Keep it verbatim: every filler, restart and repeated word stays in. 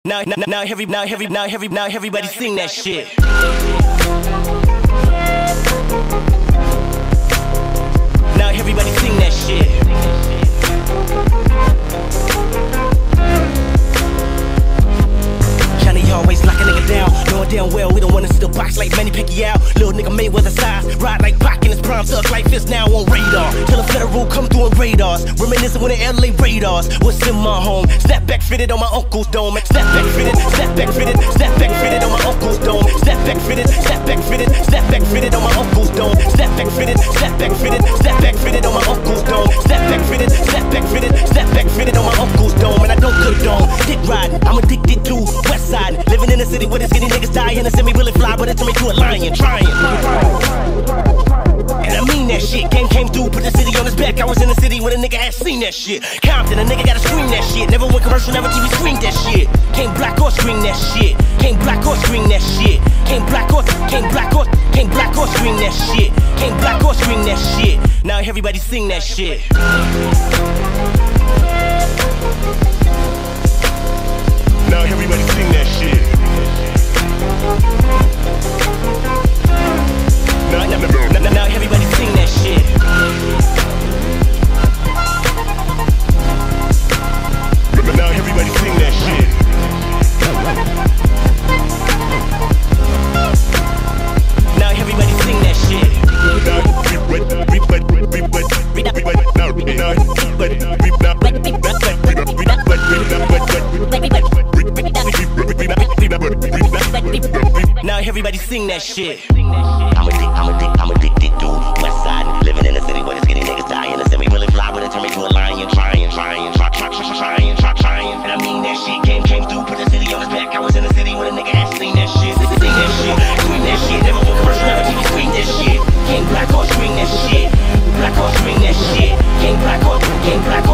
Now, now, now, every, now, every, now, every, now, everybody sing that shit. Now everybody sing that shit. Johnny always lock a nigga down, knowing damn well we don't wanna see the box like Manny Pacquiao. Little nigga Mayweather size, ride like Pac in his prime, thug like this now on radar. Till the federal come through on radars, reminiscing when the L A radars was in my home. Snapback fitted on my uncle's dome. Snapback fitted, snapback fitted, snapback fitted on my uncle's dome. Snapback fitted, snapback fitted, snapback fitted on my uncle's dome. Snapback fitted, snapback fitted, snapback fitted on my uncle's dome. Snapback fitted, snapback fitted, snapback fitted on my uncle's dome. And I don't condone dick riding, I'm addicted to West Side. Living in a city where the skinny niggas die and the semi really fly, but it turned me to a lion, trying. And I mean that shit. Game came through, put the city on his back. I was in the city when a nigga had seen that shit. Compton, a nigga gotta scream that shit. Never went commercial, never T V screened that shit. Came black or screen that shit. Came black or screen that shit. Came black or, came black or, came black or screen that shit. Came black or screen that shit. Now everybody sing that shit. Now everybody sing that shit. Now, now, now, now everybody sing that shit. Now everybody sing that shit. Now everybody sing that shit. Now everybody sing that shit. I'm addicted, I'm addicted, I'm addicted to West Side. Living in a city where the skinny niggas die and the semi really fly, but it turned me to a lion, trying, trying, try, try, try, trying, try, trying. And I mean that shit. Game came through, put the city on his back. I was in the city when a nigga had seen that shit. Sing that shit, scream that shit. Never went commercial, never T V screen that shit. Came black or screen that shit. Black or screen that shit. Came black or, came black